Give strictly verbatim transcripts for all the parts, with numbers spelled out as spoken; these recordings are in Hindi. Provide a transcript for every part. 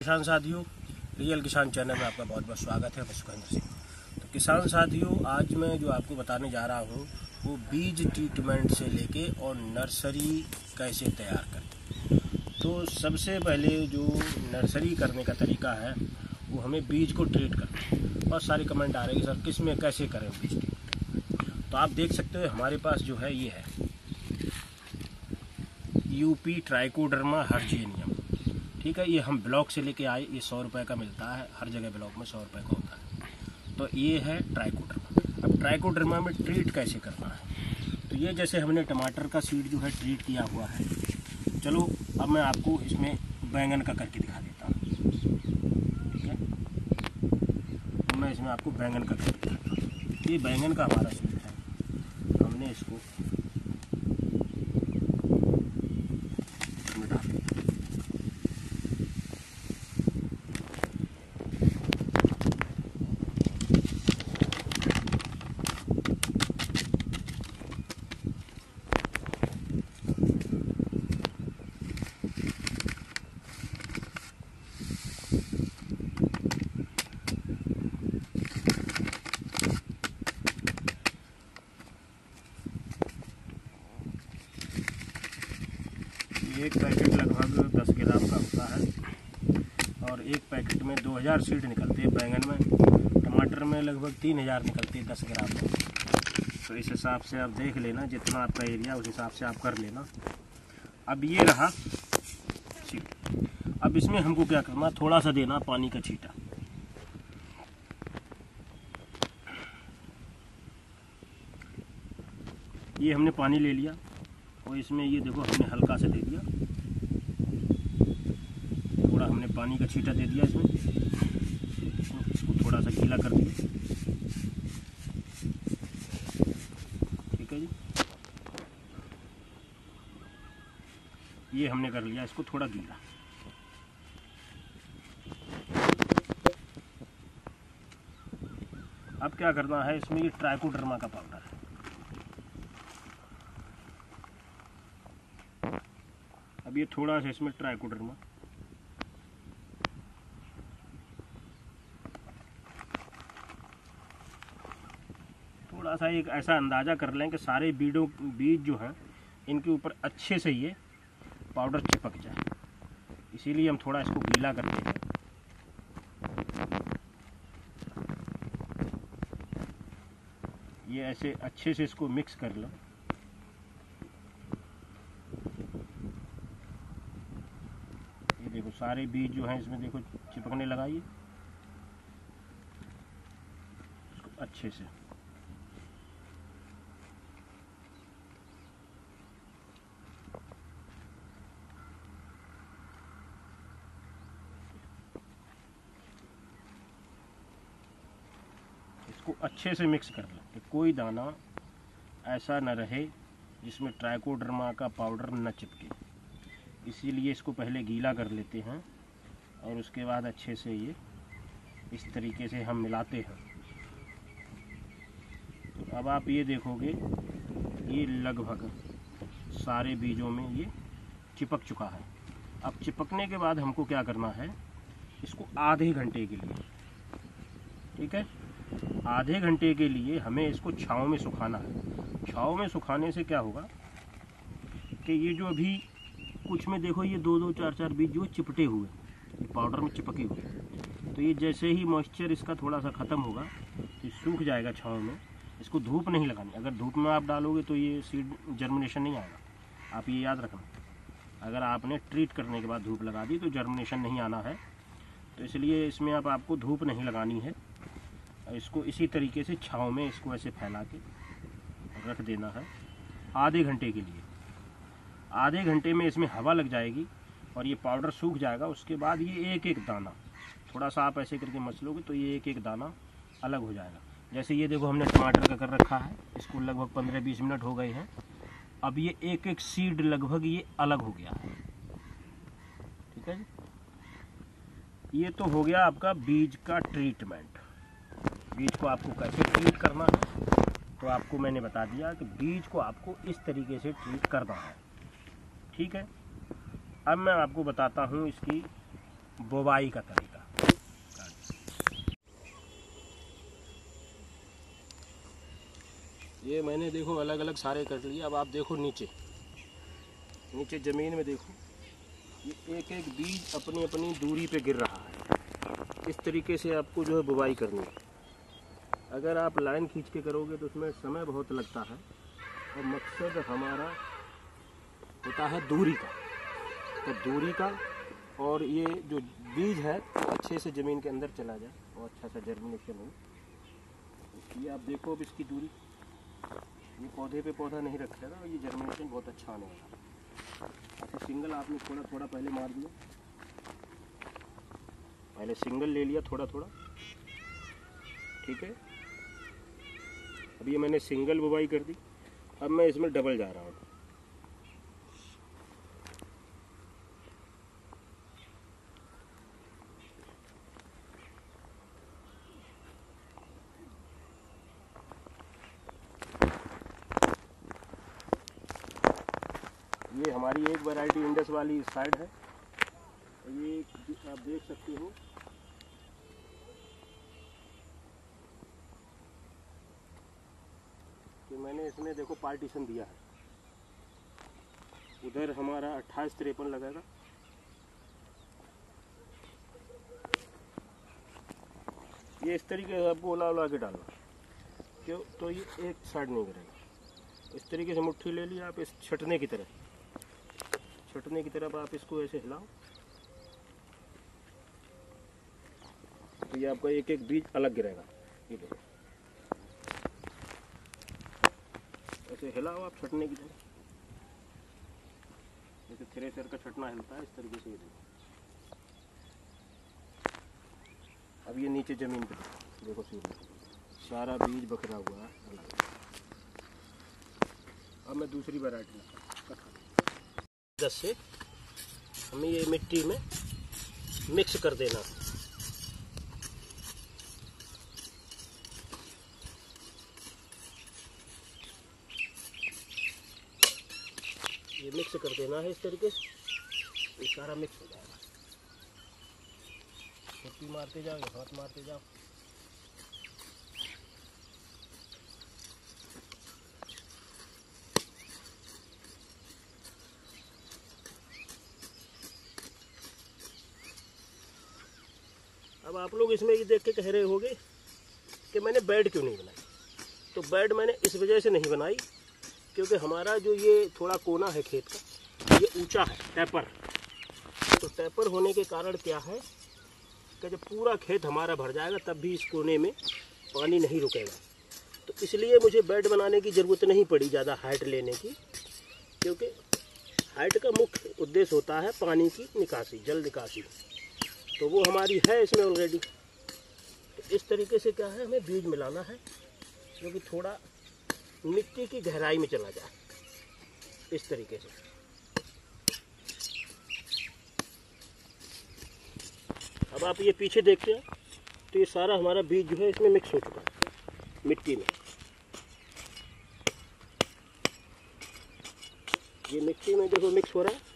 किसान साथियों, रियल किसान चैनल में आपका बहुत बहुत स्वागत है। मैं सुखेंद्र सिंह। तो किसान साथियों, आज मैं जो आपको बताने जा रहा हूँ वो बीज ट्रीटमेंट से लेके और नर्सरी कैसे तैयार करें। तो सबसे पहले जो नर्सरी करने का तरीका है वो हमें बीज को ट्रीट करना है। बहुत सारे कमेंट आ रहे हैं कि सर किस में कैसे करें बीज ट्रीट। तो आप देख सकते हो हमारे पास जो है ये है यूपी ट्राइकोडर्मा हर्जेनियम। ठीक है, ये हम ब्लॉक से लेके आए, ये सौ रुपये का मिलता है, हर जगह ब्लॉक में सौ रुपये का होता है। तो ये है ट्राइकोडर्मा। अब ट्राइकोडर्मा में ट्रीट कैसे करना है, तो ये जैसे हमने टमाटर का सीड जो है ट्रीट किया हुआ है। चलो अब मैं आपको इसमें बैंगन का करके दिखा देता हूँ। ठीक है, तो मैं इसमें आपको बैंगन का करके दिखाता हूँ। ये बैंगन का हमारा सीड है, हमने इसको एक पैकेट लगभग दस ग्राम का होता है और एक पैकेट में दो हज़ार सीड निकलते हैं। बैंगन में, टमाटर में लगभग तीन हज़ार निकलते हैं दस ग्राम में। तो इस हिसाब से आप देख लेना, जितना आपका एरिया उस हिसाब से आप कर लेना। अब ये रहा सीड। अब इसमें हमको क्या करना, थोड़ा सा देना पानी का छींटा। ये हमने पानी ले लिया और इसमें ये देखो हमने हल्का से दे दिया, थोड़ा हमने पानी का छींटा दे दिया इसमें। इसको थोड़ा सा गीला कर दिया। ठीक है जी, ये हमने कर लिया इसको थोड़ा गीला। अब क्या करना है, इसमें ये ट्राइकोडर्मा का पाउडर है। अब ये थोड़ा सा इसमें ट्राइकोडर्मा, थोड़ा सा एक ऐसा अंदाज़ा कर लें कि सारे बीजों बीज जो हैं इनके ऊपर अच्छे से ये पाउडर चिपक जाए। इसीलिए हम थोड़ा इसको गीला करते हैं। ये ऐसे अच्छे से इसको मिक्स कर लो। देखो सारे बीज जो हैं इसमें देखो चिपकने लगाइए इसको अच्छे से। इसको अच्छे से मिक्स कर लो कि कोई दाना ऐसा न रहे जिसमें ट्राइकोडर्मा का पाउडर न चिपके। इसीलिए इसको पहले गीला कर लेते हैं और उसके बाद अच्छे से ये इस तरीके से हम मिलाते हैं। तो अब आप ये देखोगे ये लगभग सारे बीजों में ये चिपक चुका है। अब चिपकने के बाद हमको क्या करना है, इसको आधे घंटे के लिए, ठीक है, आधे घंटे के लिए हमें इसको छांव में सुखाना है। छांव में सुखाने से क्या होगा कि ये जो अभी कुछ में देखो ये दो दो चार चार बीज जो चिपटे हुए, ये पाउडर में चिपके हुए, तो ये जैसे ही मॉइस्चर इसका थोड़ा सा ख़त्म होगा तो ये सूख जाएगा छांव में। इसको धूप नहीं लगानी। अगर धूप में आप डालोगे तो ये सीड जर्मिनेशन नहीं आएगा। आप ये याद रखना, अगर आपने ट्रीट करने के बाद धूप लगा दी तो जर्मिनेशन नहीं आना है। तो इसलिए इसमें अब आपको धूप नहीं लगानी है। इसको इसी तरीके से छाँव में इसको ऐसे फैला के रख देना है आधे घंटे के लिए। आधे घंटे में इसमें हवा लग जाएगी और ये पाउडर सूख जाएगा। उसके बाद ये एक एक दाना, थोड़ा सा आप ऐसे करके मसलोगे तो ये एक एक दाना अलग हो जाएगा। जैसे ये देखो हमने टमाटर का कर रखा है, इसको लगभग पंद्रह बीस मिनट हो गए हैं। अब ये एक एक सीड लगभग ये अलग हो गया है। ठीक है जी, ये तो हो गया आपका बीज का ट्रीटमेंट। बीज को आपको कैसे ट्रीट करना है तो आपको मैंने बता दिया कि बीज को आपको इस तरीके से ट्रीट करना है। ठीक है, अब मैं आपको बताता हूँ इसकी बुवाई का तरीका। ये मैंने देखो अलग अलग सारे कर लिए। अब आप देखो नीचे नीचे ज़मीन में देखो, ये एक एक बीज अपनी अपनी दूरी पे गिर रहा है। इस तरीके से आपको जो है बुवाई करनी है। अगर आप लाइन खींच के करोगे तो उसमें समय बहुत लगता है, और मकसद हमारा होता है दूरी का। तो दूरी का, और ये जो बीज है वो अच्छे से ज़मीन के अंदर चला जाए और अच्छा सा जर्मिनेशन हो। ये आप देखो अब इसकी दूरी, ये पौधे पे पौधा नहीं रखेगा और ये जर्मिनेशन बहुत अच्छा आने वाला है। ऐसे सिंगल आपने थोड़ा थोड़ा पहले मार दिया, पहले सिंगल ले लिया थोड़ा थोड़ा, ठीक है। अब ये मैंने सिंगल बुवाई कर दी, अब मैं इसमें डबल जा रहा हूँ। ये हमारी एक वैरायटी इंडस वाली इस साइड है। ये आप देख सकते हो कि मैंने इसमें देखो पार्टीशन दिया है। उधर हमारा अट्ठाईस तिरपन लगेगा, ये इस तरीके से आपको उला उला के डालना, क्यों तो ये एक साइड नहीं गिरेगा। इस तरीके से मुट्ठी ले लिया आप, इस छटने की तरह छटने की तरफ आप इसको ऐसे हिलाओ, तो ये आपका एक एक बीज अलग गिरेगा। ये देखो ऐसे हिलाओ आप छटने की तरह, जैसे थ्रेशर का छटना हिलता है इस तरीके से। ये देखो अब ये नीचे ज़मीन पे देखो सीधा सारा बीज बखरा हुआ है अलग। अब मैं दूसरी वैरायटी दस से हमें ये मिट्टी में मिक्स कर देना। ये मिक्स कर देना है इस तरीके से, ये सारा मिक्स हो जाएगा। मिट्टी मारते जाओ, हाथ मारते जाओ। अब आप लोग इसमें ये देख के कह रहे होंगे कि मैंने बेड क्यों नहीं बनाई। तो बेड मैंने इस वजह से नहीं बनाई क्योंकि हमारा जो ये थोड़ा कोना है खेत का, ये ऊंचा है, टैपर। तो टैपर होने के कारण क्या है कि जब पूरा खेत हमारा भर जाएगा तब भी इस कोने में पानी नहीं रुकेगा। तो इसलिए मुझे बेड बनाने की ज़रूरत नहीं पड़ी ज़्यादा हाइट लेने की, क्योंकि हाइट का मुख्य उद्देश्य होता है पानी की निकासी, जल निकासी। तो वो हमारी है इसमें ऑलरेडी। तो इस तरीके से क्या है, हमें बीज मिलाना है जो कि थोड़ा मिट्टी की गहराई में चला जाए, इस तरीके से। अब आप ये पीछे देखते हैं तो ये सारा हमारा बीज जो है इसमें मिक्स हो चुका है मिट्टी में। ये मिट्टी में देखो मिक्स हो रहा है।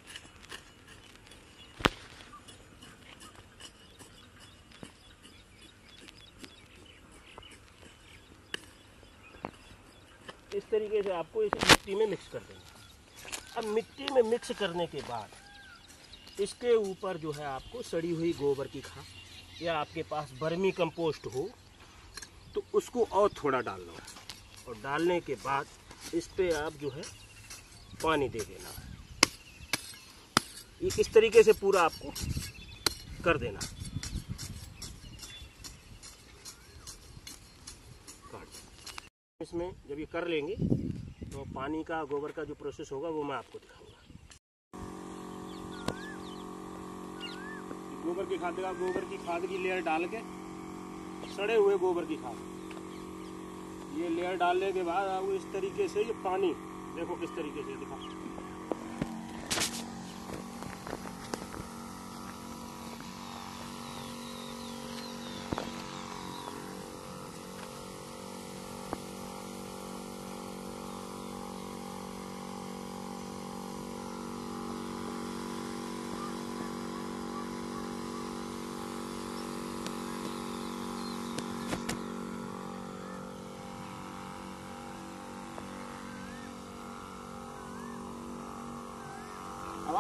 इस तरीके से आपको इसे मिट्टी में मिक्स कर देना। अब मिट्टी में मिक्स करने के बाद इसके ऊपर जो है आपको सड़ी हुई गोबर की खाद या आपके पास वर्मी कंपोस्ट हो तो उसको और थोड़ा डालना है, और डालने के बाद इस पे आप जो है पानी दे देना है। ये इस तरीके से पूरा आपको कर देना। इसमें जब ये कर लेंगे तो पानी का गोबर का जो प्रोसेस होगा वो मैं आपको दिखाऊंगा। गोबर की खाद का गोबर की खाद की लेयर डाल के, सड़े हुए गोबर की खाद, ये लेयर डालने के बाद आपको इस तरीके से ये पानी देखो किस तरीके से दिखा।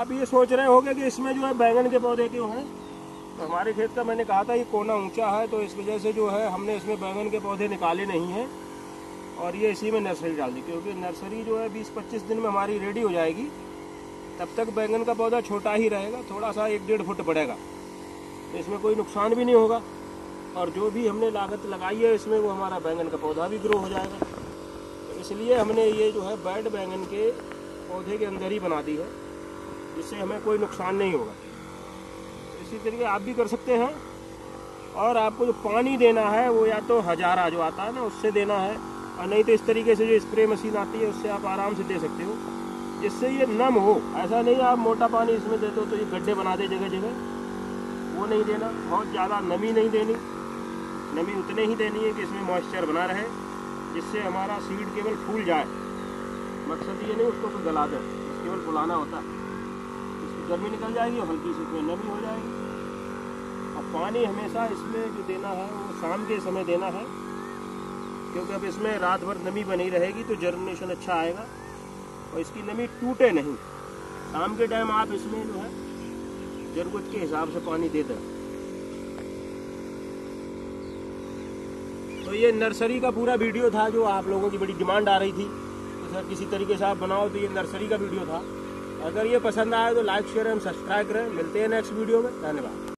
आप ये सोच रहे होंगे कि इसमें जो है बैंगन के पौधे क्यों हैं। तो हमारे खेत का मैंने कहा था ये कोना ऊंचा है, तो इस वजह से जो है हमने इसमें बैंगन के पौधे निकाले नहीं हैं और ये इसी में नर्सरी डाल दी, क्योंकि नर्सरी जो है बीस पच्चीस दिन में हमारी रेडी हो जाएगी। तब तक बैंगन का पौधा छोटा ही रहेगा, थोड़ा सा एक डेढ़ फुट बढ़ेगा, तो इसमें कोई नुकसान भी नहीं होगा और जो भी हमने लागत लगाई है इसमें वो हमारा बैंगन का पौधा भी ग्रो हो जाएगा। तो इसलिए हमने ये जो है बेड बैंगन के पौधे के अंदर ही बना दी है, जिससे हमें कोई नुकसान नहीं होगा। इसी तरीके आप भी कर सकते हैं। और आपको जो पानी देना है वो या तो हजारा जो आता है ना उससे देना है, और नहीं तो इस तरीके से जो स्प्रे मशीन आती है उससे आप आराम से दे सकते हो, जिससे ये नम हो। ऐसा नहीं आप मोटा पानी इसमें दे दो तो ये गड्ढे बना दे जगह जगह, वो नहीं देना। बहुत ज़्यादा नमी नहीं देनी, नमी उतने ही देनी है कि इसमें मॉइस्चर बना रहे, जिससे हमारा सीड केवल फूल जाए। मकसद ये नहीं उसको कोई गला दे, बस केवल फुलाना होता है। इसकी गर्मी निकल जाएगी और हल्की सी इसमें नमी हो जाएगी। और पानी हमेशा इसमें जो देना है वो शाम के समय देना है, क्योंकि अब इसमें रात भर नमी बनी रहेगी तो जर्मिनेशन अच्छा आएगा और इसकी नमी टूटे नहीं। शाम के टाइम आप इसमें जो है जरूरत के हिसाब से पानी दे दें। तो ये नर्सरी का पूरा वीडियो था जो आप लोगों की बड़ी डिमांड आ रही थी, तो सर किसी तरीके से आप बनाओ, तो ये नर्सरी का वीडियो था। अगर ये पसंद आया तो लाइक शेयर एंड सब्सक्राइब करें। मिलते हैं नेक्स्ट वीडियो में। धन्यवाद।